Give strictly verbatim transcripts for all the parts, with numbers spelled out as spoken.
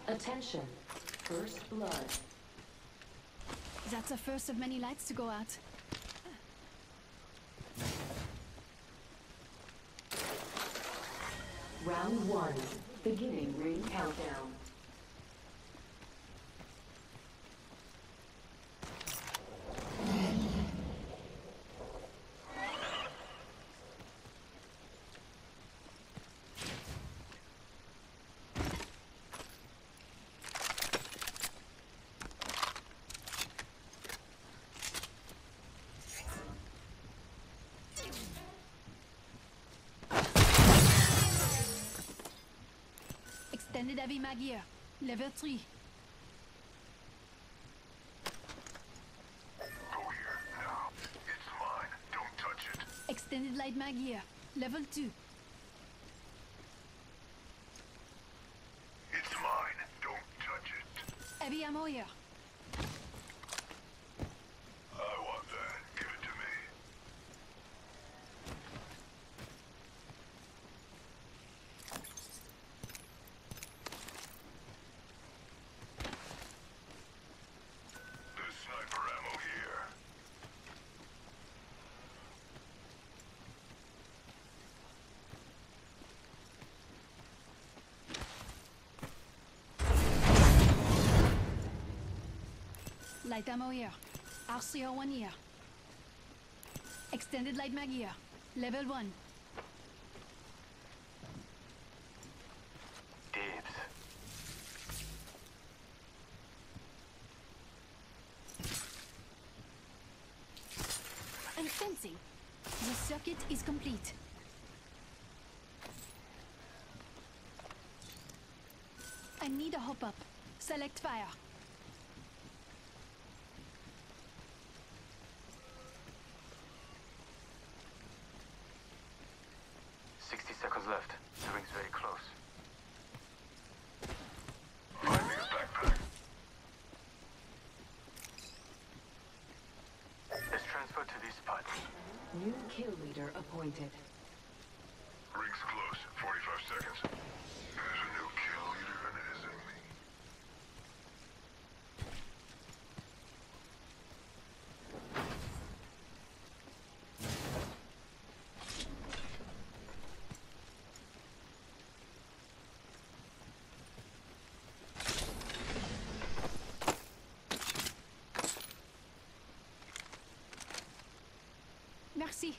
Attention. First blood. That's the first of many lights to go out. Round one. Beginning ring countdown. Extended heavy mag here. Level three. Go here, now. It's mine. Don't touch it. Extended light mag here. Level two. It's mine. Don't touch it. Heavy ammo here. I want that. Give it to me. There's sniper ammo here. Light ammo here. R C R one here. Extended light mag here. Level one. Dibs. And fencing. The circuit is complete. I need a hop up. Select fire. Sixty seconds left. The ring's very close. Find me a backpack. Let's transfer to this spot. New kill leader appointed. Ring's close. forty-five seconds. There's a new kill leader and it isn't me. Merci.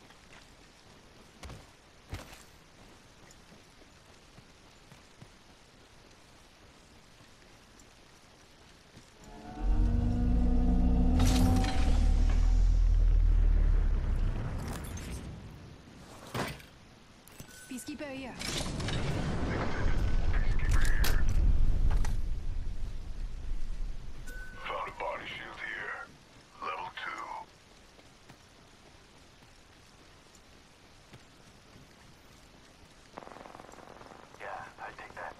Peacekeeper here. Peacekeeper here. Found a body shield here. Level two. Yeah, I'll take that.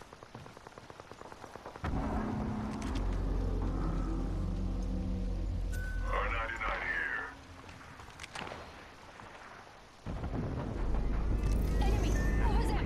R ninety-nine here. Enemy! Over there!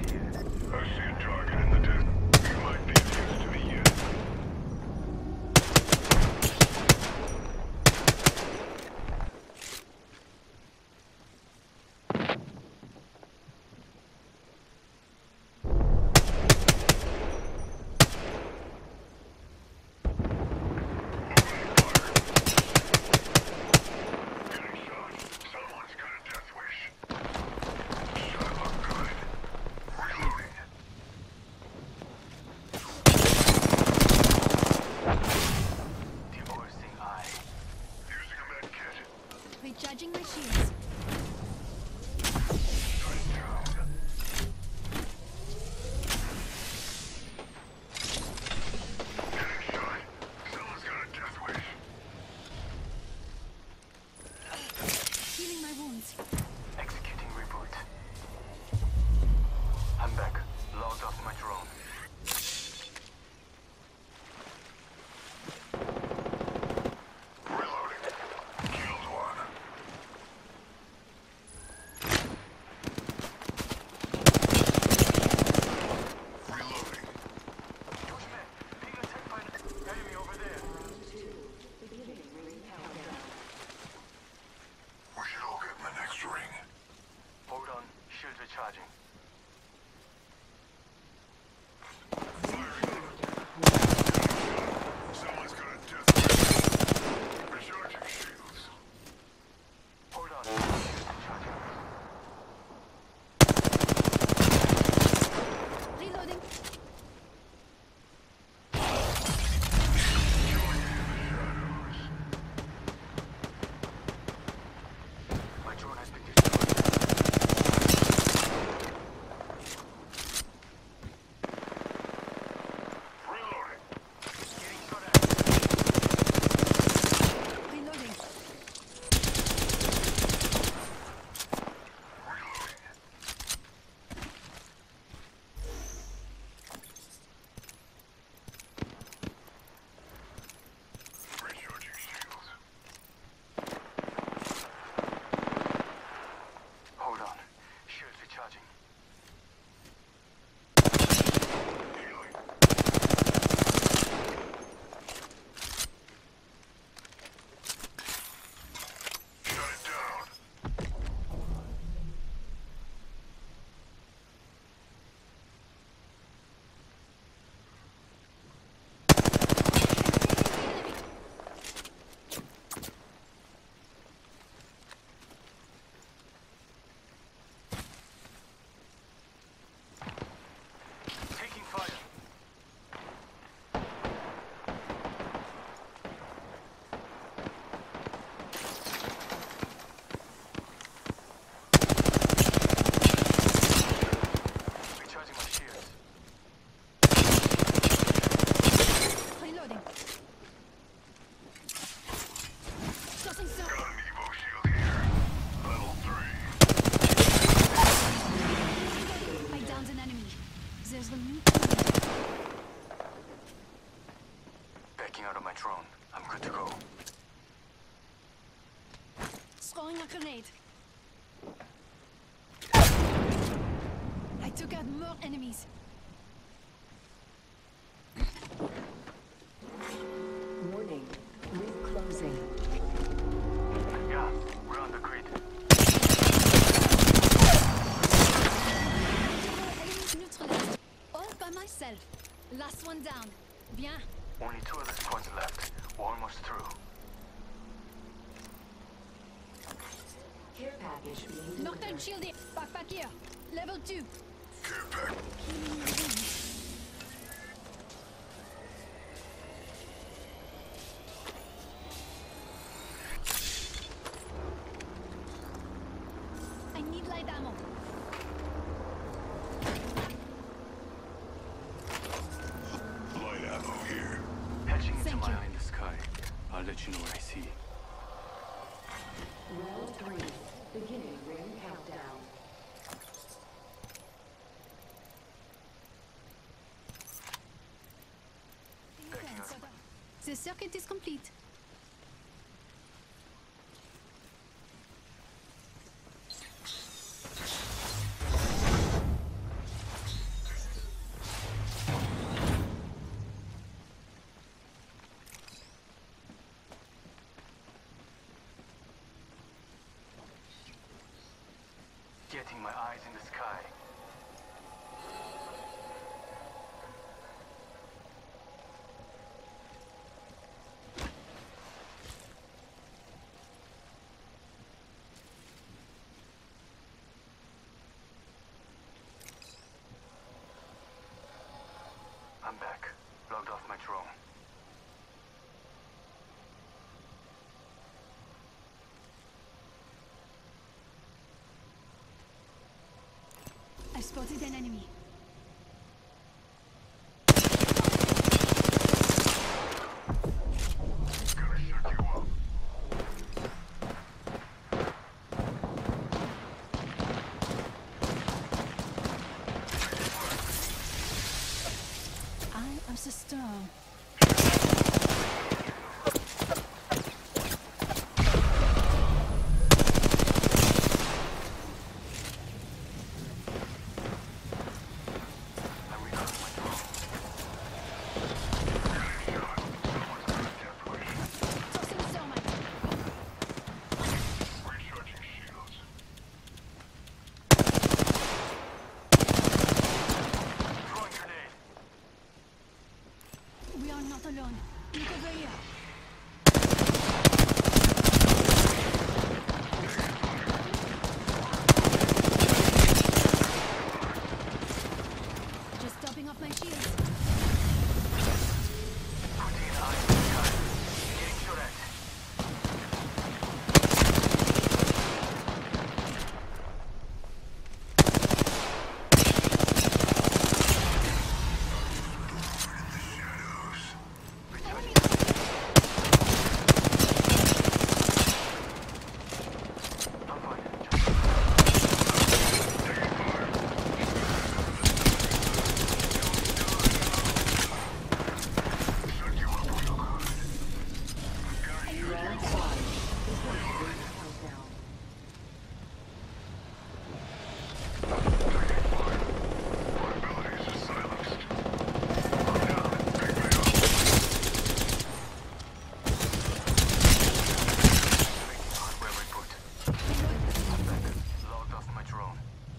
Backing out of my drone. I'm good to go. Throwing a grenade. I took out more enemies. Warning. Ring closing. Yeah, we're on the grid. Enemies neutralized. All by myself. Last one down. Bien. Only two of the squads left. We're almost through. Care package being Knockdown delivered. shielding. Backpack here. Level two. Care pack. I need light ammo. Light ammo here. Hatching into Thank my you. eye in the sky. I'll let you know what I see. Round three. Beginning ring countdown. The circuit is complete. Getting my eyes in the sky. I'm back. Logged off my drone. I spotted an enemy. Gonna shut you up. I am so strong. I'm recalling my drone. Someone's got a death wish. Tossing thermite. Recharging shields. Throwing grenade. We are not alone. Look over here. Just topping off my shields. Putting an eye in the sky. Getting shot at. Enemy! I'm fine. Shut you up real good. Round five. Beginning ring countdown. Taking fire. My abilities are silenced. I'm down. Pick me up. Making hardware reboot. I'm back. Logged off my drone.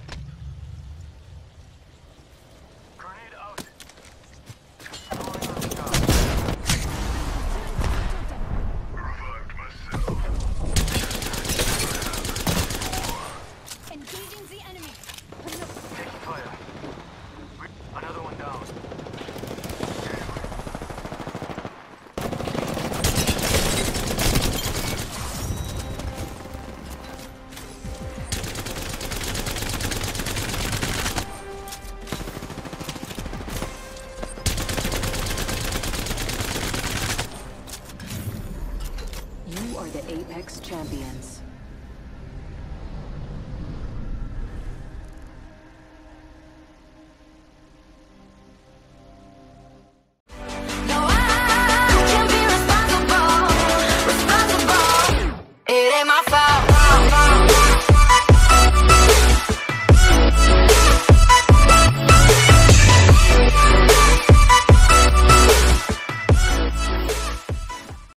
Grenade out. Throwing on the sky. Revived myself. Engaging the enemy. Taking fire. Re- Another one down. You are the Apex champions.